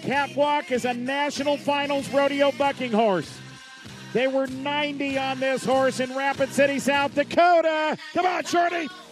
Catwalk is a national finals rodeo bucking horse. They were 90 on this horse in Rapid City, South Dakota. Come on, Shorty.